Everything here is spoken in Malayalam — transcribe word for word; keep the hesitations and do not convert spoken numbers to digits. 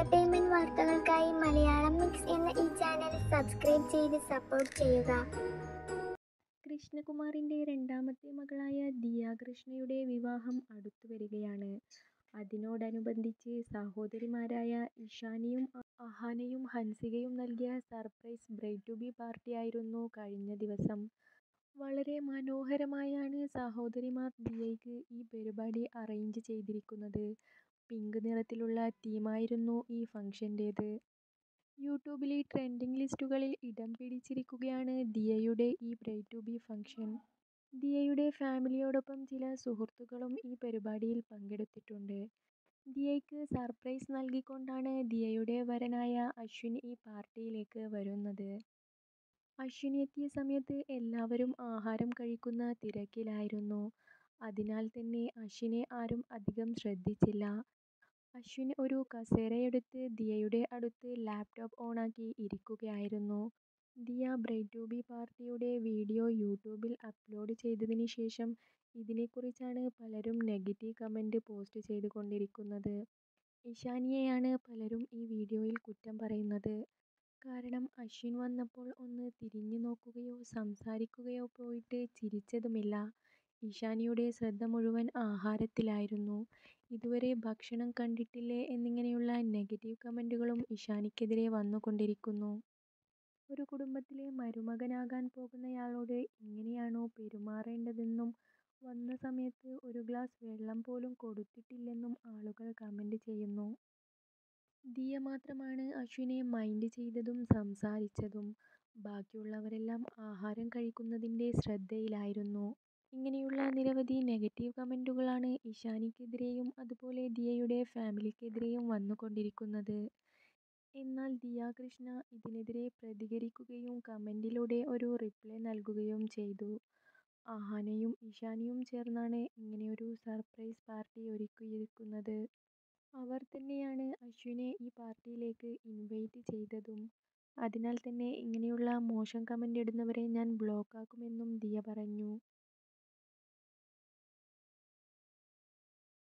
എന്റർടൈൻമെന്റ് വാർത്തകൾക്കായി മലയാളം മിക്സ് എന്ന ഈ ചാനൽ സബ്സ്ക്രൈബ് ചെയ്ത് സപ്പോർട്ട് ചെയ്യുക. കൃഷ്ണകുമാറിന്റെ രണ്ടാമത്തെ മകളായ ദിയ കൃഷ്ണയുടെ വിവാഹം അടുത്തുവരികയാണ്. അതിനോടനുബന്ധിച്ച് സഹോദരിമാരായ ഇഷാനിയും അഹാനയും ഹൻസികയും നൽകിയ സർപ്രൈസ് ബ്രൈഡ് ടു ബി പാർട്ടിയായിരുന്നു കഴിഞ്ഞ ദിവസം. വളരെ മനോഹരമായാണ് സഹോദരിമാർ ദിയയ്ക്ക് ഈ പരിപാടി അറേഞ്ച് ചെയ്തിരിക്കുന്നത്. പിങ്ക് നിറത്തിലുള്ള തീമായിരുന്നു ഈ ഫംഗ്ഷന്റേത്. യൂട്യൂബിലെ ട്രെൻഡിംഗ് ലിസ്റ്റുകളിൽ ഇടം പിടിച്ചിരിക്കുകയാണ് ദിയയുടെ ഈ ബ്രൈഡ് ടു ബി ഫംഗ്ഷൻ. ദിയയുടെ ഫാമിലിയോടൊപ്പം ചില സുഹൃത്തുക്കളും ഈ പരിപാടിയിൽ പങ്കെടുത്തിട്ടുണ്ട്. ദിയയ്ക്ക് സർപ്രൈസ് നൽകിക്കൊണ്ടാണ് ദിയയുടെ വരനായ അശ്വിൻ ഈ പാർട്ടിയിലേക്ക് വരുന്നത്. അശ്വിൻ എത്തിയ സമയത്ത് എല്ലാവരും ആഹാരം കഴിക്കുന്ന തിരക്കിലായിരുന്നു. അതിനാൽ തന്നെ അശ്വിനെ ആരും അധികം ശ്രദ്ധിച്ചില്ല. അശ്വിൻ ഒരു കസേരയെടുത്ത് ദിയയുടെ അടുത്ത് ലാപ്ടോപ്പ് ഓണാക്കി ഇരിക്കുകയായിരുന്നു. ദിയ ബ്രൈഡ് ടു ബി പാർട്ടിയുടെ വീഡിയോ യൂട്യൂബിൽ അപ്ലോഡ് ചെയ്തതിന് ശേഷം ഇതിനെക്കുറിച്ചാണ് പലരും നെഗറ്റീവ് കമന്റ് പോസ്റ്റ് ചെയ്തുകൊണ്ടിരിക്കുന്നത്. ഇഷാനിയെയാണ് പലരും ഈ വീഡിയോയിൽ കുറ്റം പറയുന്നത്. കാരണം അശ്വിൻ വന്നപ്പോൾ ഒന്ന് തിരിഞ്ഞു നോക്കുകയോ സംസാരിക്കുകയോ പോയിട്ട് ചിരിച്ചതുമില്ല. ഇഷാനിയുടെ ശ്രദ്ധ മുഴുവൻ ആഹാരത്തിലായിരുന്നു. ഇതുവരെ ഭക്ഷണം കണ്ടിട്ടില്ലേ എന്നിങ്ങനെയുള്ള നെഗറ്റീവ് കമന്റുകളും ഇഷാനിക്കെതിരെ വന്നുകൊണ്ടിരിക്കുന്നു. ഒരു കുടുംബത്തിലെ മരുമകനാകാൻ പോകുന്നയാളോട് ഇങ്ങനെയാണോ പെരുമാറേണ്ടതെന്നും വന്ന സമയത്ത് ഒരു ഗ്ലാസ് വെള്ളം പോലും കൊടുത്തിട്ടില്ലെന്നും ആളുകൾ കമന്റ് ചെയ്യുന്നു. ദിയ മാത്രമാണ് അശ്വിനെ മൈൻഡ് ചെയ്തതും സംസാരിച്ചതും. ബാക്കിയുള്ളവരെല്ലാം ആഹാരം കഴിക്കുന്നതിന്റെ ശ്രദ്ധയിലായിരുന്നു. ഇങ്ങനെയുള്ള നിരവധി നെഗറ്റീവ് കമന്റുകളാണ് ഇഷാനിക്കെതിരെയും അതുപോലെ ദിയയുടെ ഫാമിലിക്കെതിരെയും വന്നുകൊണ്ടിരിക്കുന്നത്. എന്നാൽ ദിയ കൃഷ്ണ ഇതിനെതിരെ പ്രതികരിക്കുകയും കമന്റിലൂടെ ഒരു റിപ്ലൈ നൽകുകയും ചെയ്തു. അഹാനയും ഇഷാനിയും ചേർന്നാണ് ഇങ്ങനെയൊരു സർപ്രൈസ് പാർട്ടി ഒരുക്കിയിരിക്കുന്നത്. അവർ തന്നെയാണ് അശ്വിനെ ഈ പാർട്ടിയിലേക്ക് ഇൻവൈറ്റ് ചെയ്തതും. അതിനാൽ തന്നെ ഇങ്ങനെയുള്ള മോശം കമന്റ് ഇടുന്നവരെ ഞാൻ ബ്ലോക്കാക്കുമെന്നും ദിയ പറഞ്ഞു.